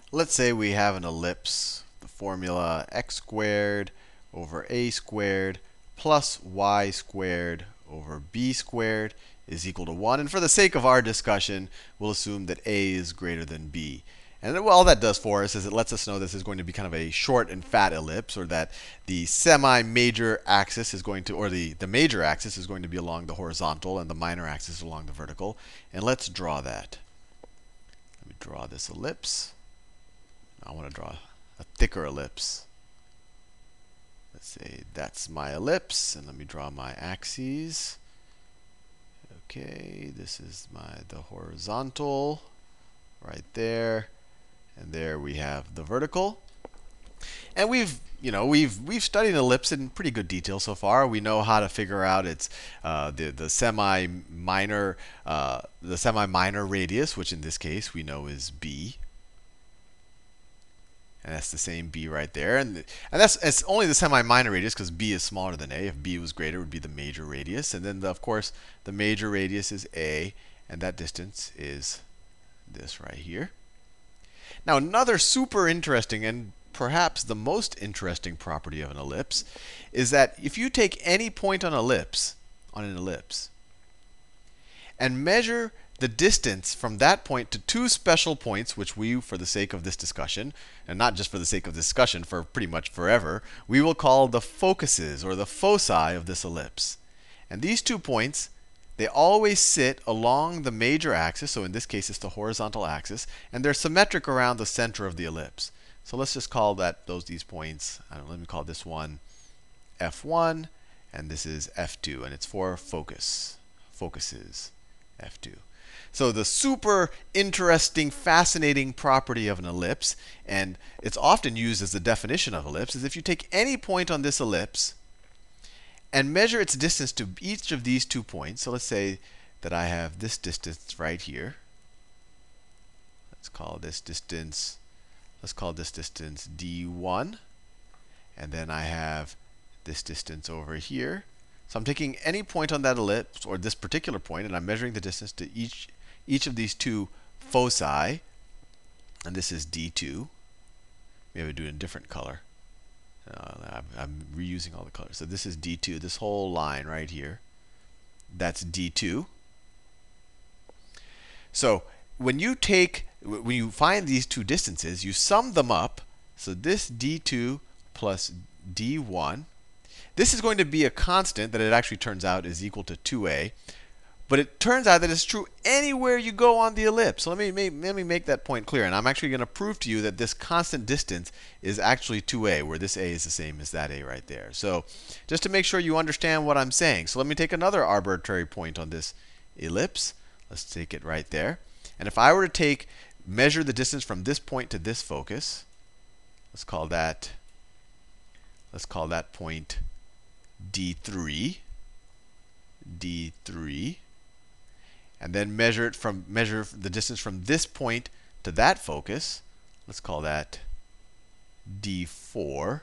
Let's say we have an ellipse, the formula x squared over a squared plus y squared over b squared is equal to 1. And for the sake of our discussion, we'll assume that a is greater than b. And all that does for us is it lets us know this is going to be kind of a short and fat ellipse, or that the semi-major axis is going to, or the major axis is going to be along the horizontal and the minor axis along the vertical. And let's draw that. Let me draw this ellipse. I want to draw a thicker ellipse. Let's say that's my ellipse, and let me draw my axes. Okay, this is the horizontal right there, and there we have the vertical. And we've studied an ellipse in pretty good detail so far. We know how to figure out its the semi-minor radius, which in this case we know is b. And that's the same b right there. And it's only the semi-minor radius because b is smaller than a. If b was greater, it would be the major radius. And then, of course, the major radius is a, and that distance is this right here. Now, another super interesting and perhaps the most interesting property of an ellipse is that if you take any point on an ellipse, and measure the distance from that point to two special points, which we, for the sake of this discussion, and not just for the sake of discussion, for pretty much forever, we will call the focuses or the foci of this ellipse. And these 2 points, they always sit along the major axis, so in this case it's the horizontal axis, and they're symmetric around the center of the ellipse. So let's just call these points, let me call this one F1, and this is F2, and it's for focuses, F2. So the super interesting, fascinating property of an ellipse, and it's often used as the definition of ellipse, is if you take any point on this ellipse and measure its distance to each of these 2 points. So let's say that I have this distance right here. Let's call this distance d1. And then I have this distance over here. So I'm taking any point on that ellipse, or this particular point, and I'm measuring the distance to each of these 2 foci. And this is d2. Maybe I do it in a different color. I'm reusing all the colors. So this is d2, this whole line right here. That's d2. So when you find these 2 distances, you sum them up. So this d2 plus d1, this is going to be a constant that it actually turns out is equal to 2a. But it turns out that it's true anywhere you go on the ellipse. So let me make that point clear. And I'm actually going to prove to you that this constant distance is actually 2a, where this a is the same as that a right there. So just to make sure you understand what I'm saying. So let me take another arbitrary point on this ellipse. Let's take it right there. And if I were to measure the distance from this point to this focus, let's call that point d3. And then measure the distance from this point to that focus. Let's call that d4.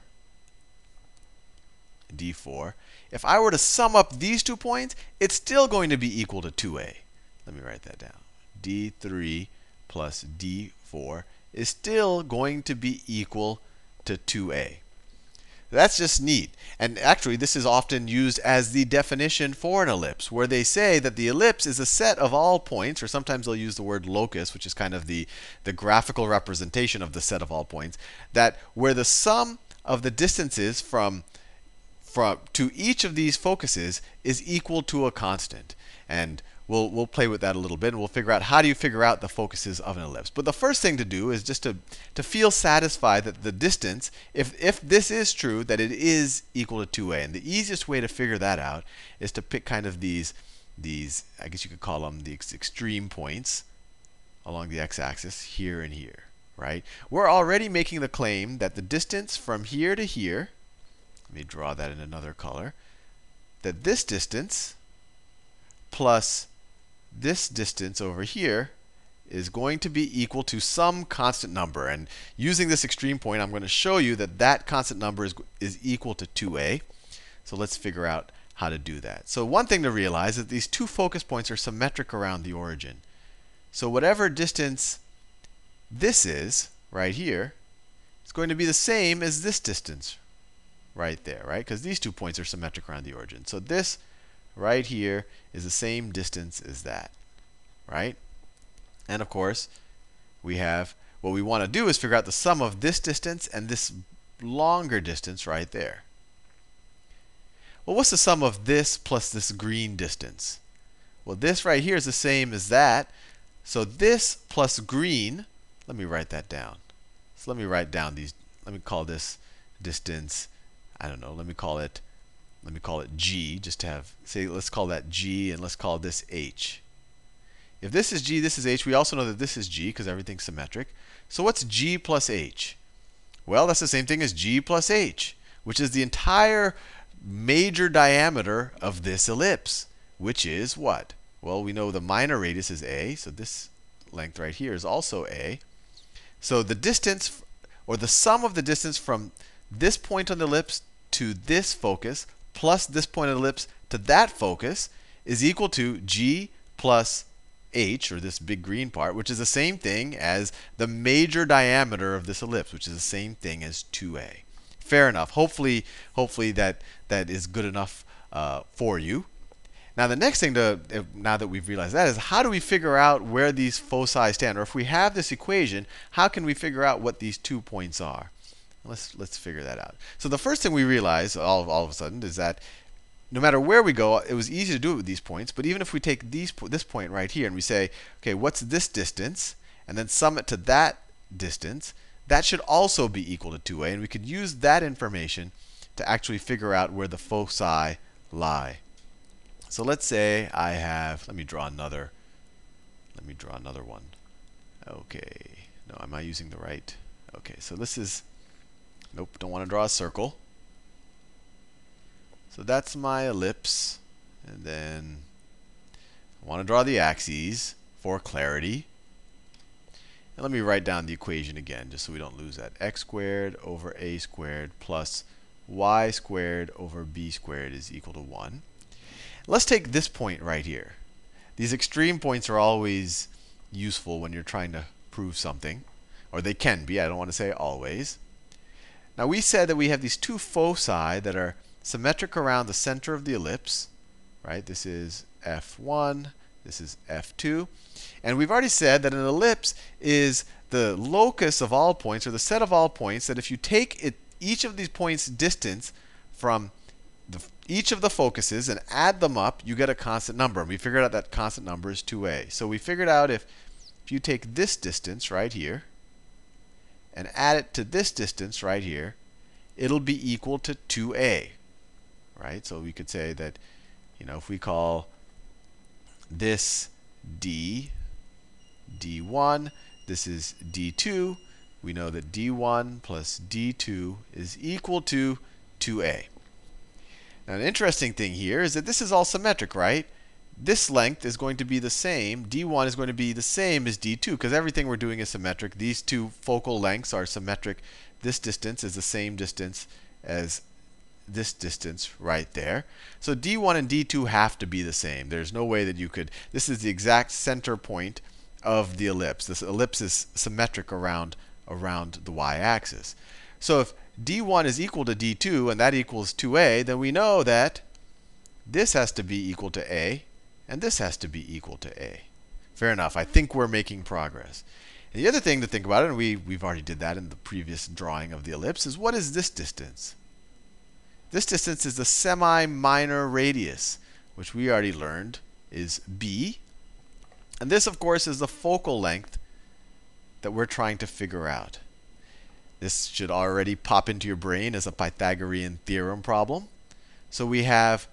If I were to sum up these 2 points, it's still going to be equal to 2a. Let me write that down. d3 plus d4 is still going to be equal to 2a. That's just neat. And actually, this is often used as the definition for an ellipse, where they say that the ellipse is a set of all points, or sometimes they'll use the word locus, which is kind of the graphical representation of the set of all points, that where the sum of the distances to each of these focuses is equal to a constant. And we'll play with that a little bit, and we'll figure out how do you figure out the focuses of an ellipse. But the first thing to do is just to feel satisfied that the distance, if this is true, that it is equal to 2a. And the easiest way to figure that out is to pick kind of these I guess you could call them the extreme points along the x-axis, here and here, right? We're already making the claim that the distance from here to here, let me draw that in another color, that this distance plus this distance over here is going to be equal to some constant number. And using this extreme point, I'm going to show you that that constant number is equal to 2a. So let's figure out how to do that. So one thing to realize is that these 2 focus points are symmetric around the origin. So whatever distance this is, right here is going to be the same as this distance right there, right? Because these 2 points are symmetric around the origin. So this right here is the same distance as that, right? And of course, we have what we want to do is figure out the sum of this distance and this longer distance right there. Well, what's the sum of this plus this green distance? Well, this right here is the same as that. So this plus green, let me write that down. So let me write down these, let me call this distance, I don't know, let me call it G, just to have, say, let's call that G, and let's call this H. If this is G, this is H, we also know that this is G because everything's symmetric. So what's G plus H? Well, that's the same thing as G plus H, which is the entire major diameter of this ellipse, which is what? Well, we know the minor radius is A, so this length right here is also A. So the distance, or the sum of the distance from this point on the ellipse to this focus plus this point on the ellipse to that focus is equal to G plus H, or this big green part, which is the same thing as the major diameter of this ellipse, which is the same thing as 2a. Fair enough. Hopefully that is good enough for you. Now the next thing now that we've realized that is, how do we figure out where these foci stand? Or if we have this equation, how can we figure out what these 2 points are? Let's figure that out. So the first thing we realize all of a sudden is that no matter where we go, it was easy to do it with these points. But even if we take this point right here and we say, okay, what's this distance? And then sum it to that distance, that should also be equal to 2a. And we could use that information to actually figure out where the foci lie. So let's say I have, let me draw another one. Okay, no, am I using the right? Okay, so this is, nope, don't want to draw a circle. So that's my ellipse, and then I want to draw the axes for clarity. And let me write down the equation again, just so we don't lose that. X squared over a squared plus y squared over b squared is equal to 1. Let's take this point right here. These extreme points are always useful when you're trying to prove something, or they can be. I don't want to say always. Now we said that we have these 2 foci that are symmetric around the center of the ellipse, right? This is F1, this is F2. And we've already said that an ellipse is the locus of all points, or the set of all points, that if you take each of these points' distance from each of the focuses and add them up, you get a constant number. And we figured out that constant number is 2a. So we figured out if you take this distance right here and add it to this distance right here, it'll be equal to 2a. Right? So we could say that, if we call this D, D1, this is D2, we know that D1 plus D2 is equal to 2a. Now, an interesting thing here is that this is all symmetric, right? This length is going to be the same. D1 is going to be the same as D2 because everything we're doing is symmetric. These 2 focal lengths are symmetric. This distance is the same distance as this distance right there. So D1 and D2 have to be the same. There's no way that you could, this is the exact center point of the ellipse. This ellipse is symmetric around the y-axis. So if D1 is equal to D2 and that equals 2a, then we know that this has to be equal to a and this has to be equal to a. Fair enough. I think we're making progress. And the other thing to think about, and we've already did that in the previous drawing of the ellipse, is what is this distance? This distance is the semi-minor radius, which we already learned is b. And this, of course, is the focal length that we're trying to figure out. This should already pop into your brain as a Pythagorean theorem problem. So we have,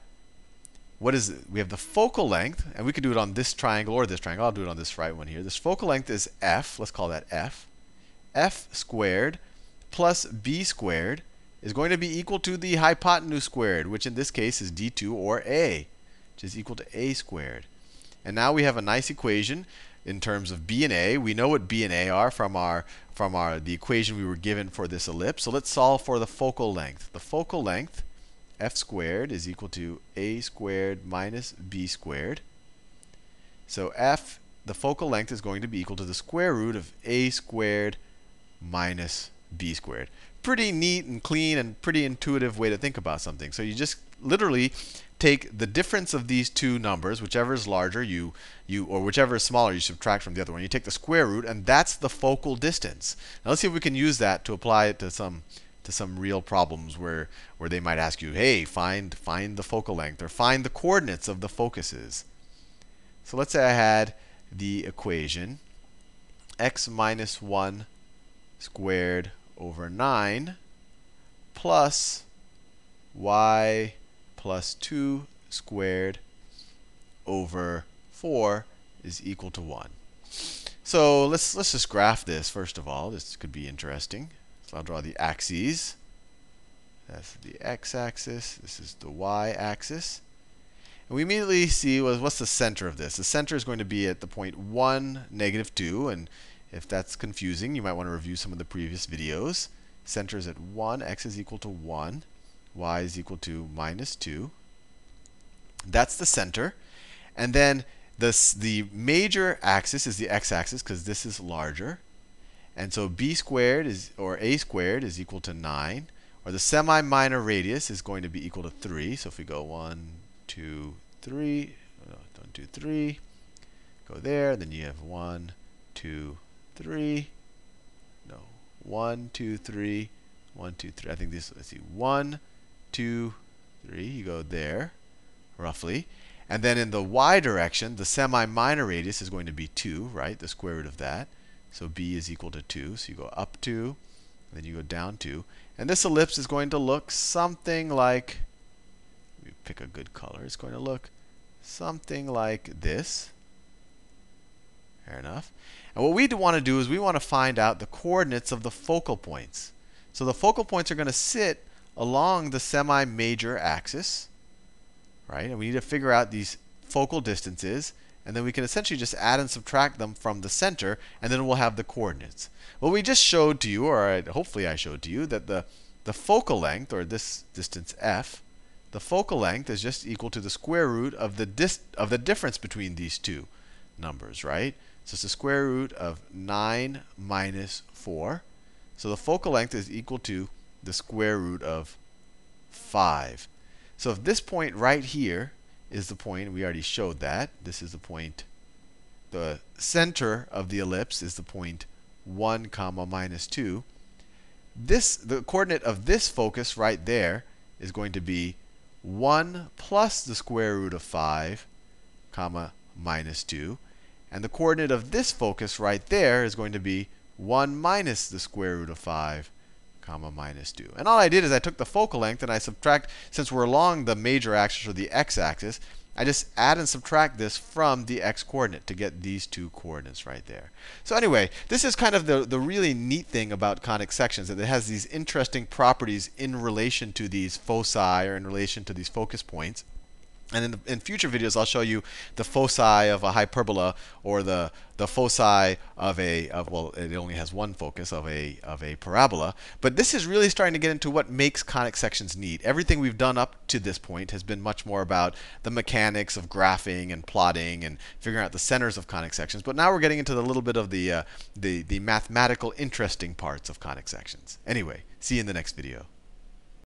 we have the focal length, and we could do it on this triangle or this triangle. I'll do it on this right one here. This focal length is f. Let's call that f. F squared plus b squared is going to be equal to the hypotenuse squared, which in this case is d2 or a, which is equal to a squared. And now we have a nice equation in terms of b and a. We know what b and a are from the equation we were given for this ellipse. So let's solve for the focal length. The focal length, f squared, is equal to a squared minus b squared. So the focal length is going to be equal to the square root of a squared minus b squared. Pretty neat and clean and pretty intuitive way to think about something. So you just literally take the difference of these two numbers, whichever is larger, or whichever is smaller, you subtract from the other one. You take the square root, and that's the focal distance. Now let's see if we can use that to apply it to some real problems where they might ask you, hey, find the focal length or find the coordinates of the focuses. So let's say I had the equation x minus 1 squared over 9 plus y plus 2 squared over 4 is equal to 1. So let's just graph this first of all. This could be interesting. So I'll draw the axes. That's the x-axis. This is the y-axis. And we immediately see what's the center of this. The center is going to be at the point 1, negative 2. And if that's confusing, you might want to review some of the previous videos. Center is at 1. X is equal to 1. Y is equal to minus 2. That's the center. And then the major axis is the x-axis because this is larger. And so b squared or a squared is equal to 9. Or the semi-minor radius is going to be equal to 3. So if we go 1, 2, 3, 1, 2, 3, go there. Then you have 1, 2, 3. No, 1, 2, 3, 1, 2, 3. I think this. Let's see, 1, 2, 3. You go there, roughly. And then in the y direction, the semi-minor radius is going to be 2, right? The square root of that. So b is equal to 2. So you go up 2, then you go down 2. And this ellipse is going to look something like, let me pick a good color. It's going to look something like this. Fair enough. And what we want to do is we want to find out the coordinates of the focal points. So the focal points are going to sit along the semi-major axis, right? And we need to figure out these focal distances. And then we can essentially just add and subtract them from the center, and then we'll have the coordinates. Well, we just showed to you, or hopefully I showed to you, that the focal length, or this distance f, the focal length is just equal to the square root of the difference between these two numbers, right? So it's the square root of 9 minus 4. So the focal length is equal to the square root of 5. So if this point right here is the point, we already showed that. This is the point. The center of the ellipse is the point 1 comma minus 2. The coordinate of this focus right there is going to be 1 plus the square root of 5 comma minus 2. And the coordinate of this focus right there is going to be 1 minus the square root of 5 comma minus 2. And all I did is I took the focal length and I subtract, since we're along the major axis or the x-axis, I just add and subtract this from the x-coordinate to get these two coordinates right there. So anyway, this is kind of the really neat thing about conic sections, that it has these interesting properties in relation to these foci or in relation to these focus points. And in future videos, I'll show you the foci of a hyperbola, or the foci of well, it only has one focus, of a parabola. But this is really starting to get into what makes conic sections neat. Everything we've done up to this point has been much more about the mechanics of graphing and plotting and figuring out the centers of conic sections. But now we're getting into a little bit of the mathematical, interesting parts of conic sections. Anyway, see you in the next video.